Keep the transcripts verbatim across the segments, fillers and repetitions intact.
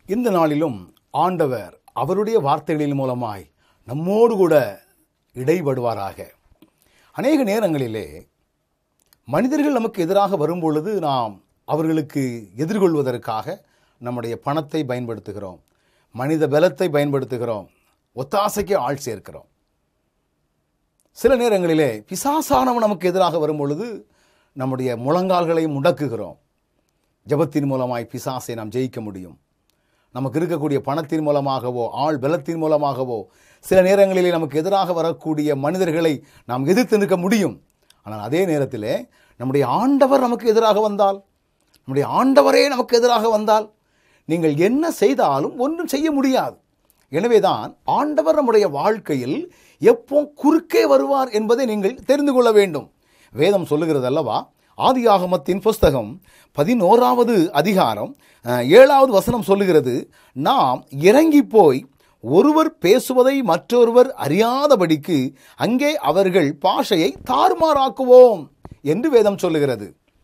இந்த நாளிலும் ஆண்டவர் அவருடைய வார்த்தைகளின் மூலமாய் நம்மோடு கூட இடைபடுவாராக. அநேக நேரங்களிலே மனிதர்கள் நமக்கு எதிராக வரும்பொழுது நாம் அவர்களுக்கு எதிர்கொள்வதற்காக நம்முடைய பணத்தை பயன்படுத்துகிறோம், மனித பலத்தை பயன்படுத்துகிறோம், ஒத்தாசைக்கு ஆள் சேர்க்கிறோம். சில நேரங்களிலே பிசாசானவன் நமக்கு எதிராக வரும்பொழுது நம்முடைய முழங்கால்களை முடக்குகிறோம். ஜெபத்தின் மூலமாய் பிசாசை நாம் ஜெயிக்க முடியும். நமக்கு இருக்கக்கூடிய பணத்தின் மூலமாகவோ ஆள் பலத்தின் மூலமாகவோ சில நேரங்களிலே நமக்கு எதிராக வரக்கூடிய மனிதர்களை நாம் எதிர்த்து நிற்க முடியும். ஆனால் அதே நேரத்தில் நம்முடைய ஆண்டவர் நமக்கு எதிராக வந்தால், நம்முடைய ஆண்டவரே நமக்கு எதிராக வந்தால் நீங்கள் என்ன செய்தாலும் ஒன்றும் செய்ய முடியாது. எனவேதான் ஆண்டவர் நம்முடைய வாழ்க்கையில் எப்போ குறுக்கே வருவார் என்பதை நீங்கள் தெரிந்து கொள்ள வேண்டும். வேதம் சொல்லுகிறது அல்லவா, ஆதியாகமத்தின் புஸ்தகம் பதினோராவது அதிகாரம் ஏழாவது வசனம் சொல்லுகிறது, நாம் இறங்கி போய் ஒருவர் பேசுவதை மற்றொருவர் அறியாதபடிக்கு அங்கே அவர்கள் பாஷையை தாறுமாறாக்குவோம் என்று வேதம் சொல்லுகிறது.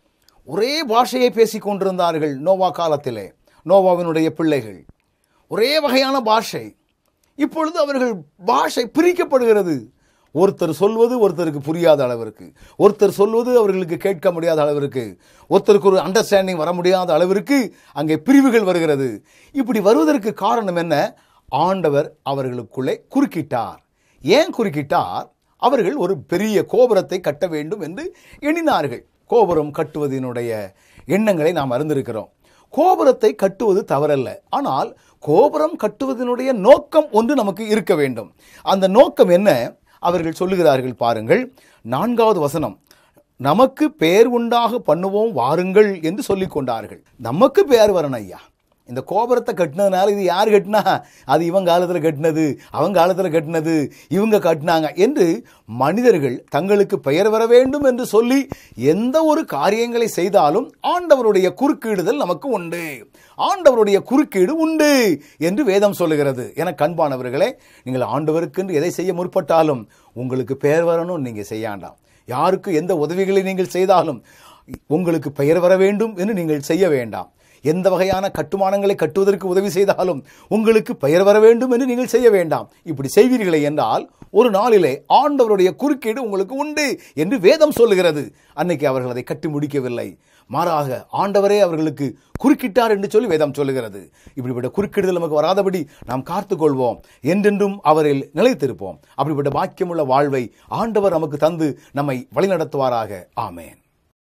ஒரே பாஷையை பேசிக் கொண்டிருந்தார்கள் நோவா காலத்திலே. நோவாவினுடைய பிள்ளைகள் ஒரே வகையான பாஷை. இப்பொழுது அவர்கள் பாஷை பிரிக்கப்படுகிறது. ஒருத்தர் சொல்வது ஒருத்தருக்கு புரியாத அளவிற்கு, ஒருத்தர் சொல்வது அவர்களுக்கு கேட்க முடியாத அளவிற்கு, ஒருத்தருக்கு ஒரு அண்டர்ஸ்டாண்டிங் வர முடியாத அளவிற்கு அங்கே பிரிவுகள் வருகிறது. இப்படி வருவதற்கு காரணம் என்ன? ஆண்டவர் அவர்களுக்குள்ளே குறுக்கிட்டார். ஏன் குறுக்கிட்டார்? அவர்கள் ஒரு பெரிய கோபுரத்தை கட்ட வேண்டும் என்று எண்ணினார்கள். கோபுரம் கட்டுவதனுடைய எண்ணங்களை நாம் அறிந்திருக்கிறோம். கோபுரத்தை கட்டுவது தவறல்ல, ஆனால் கோபுரம் கட்டுவதனுடைய நோக்கம் ஒன்று நமக்கு இருக்க வேண்டும். அந்த நோக்கம் என்ன? அவர்கள் சொல்லுகிறார்கள் பாருங்கள், நான்காவது வசனம், நமக்கு பெயர் உண்டாக பண்ணுவோம் வாருங்கள் என்று சொல்லிக் கொண்டார்கள். நமக்கு பெயர் வரணும் ஐயா. இந்த கோபுரத்தை கட்டினதுனால இது யார் கட்டினா? அது இவங்க காலத்தில் கட்டினது, அவங்க காலத்தில் கட்டினது, இவங்க கட்டினாங்க என்று மனிதர்கள் தங்களுக்கு பெயர் வர வேண்டும் என்று சொல்லி எந்த ஒரு காரியங்களை செய்தாலும் ஆண்டவருடைய குறுக்கீடுதல் நமக்கு உண்டு, ஆண்டவருடைய குறுக்கீடு உண்டு என்று வேதம் சொல்லுகிறது. என கண்பானவர்களே, நீங்கள் ஆண்டவருக்கு என்று எதை செய்ய முற்பட்டாலும் உங்களுக்கு பெயர் வரணும் நீங்கள் செய்யாண்டாம். யாருக்கு எந்த உதவிகளை நீங்கள் செய்தாலும் உங்களுக்கு பெயர் வர வேண்டும் என்று நீங்கள் செய்ய வேண்டாம். எந்த வகையான கட்டுமானங்களை கட்டுவதற்கு உதவி செய்தாலும் உங்களுக்கு பெயர் வர வேண்டும் என்று நீங்கள் செய்ய வேண்டாம். இப்படி செய்வீர்களே என்றால் ஒரு நாளிலே ஆண்டவருடைய குறுக்கீடு உங்களுக்கு உண்டு என்று வேதம் சொல்லுகிறது. அன்னைக்கு அவர்கள் அதை கட்டி முடிக்கவில்லை, மாறாக ஆண்டவரே அவர்களுக்கு குறுக்கிட்டார் என்று சொல்லி வேதம் சொல்லுகிறது. இப்படிப்பட்ட குறுக்கிடுதல் நமக்கு வராதபடி நாம் காத்துக்கொள்வோம், என்றென்றும் அவரில் நிலைத்திருப்போம். அப்படிப்பட்ட பாக்கியமுள்ள வாழ்வை ஆண்டவர் நமக்கு தந்து நம்மை வழிநடத்துவாராக. ஆமேன்.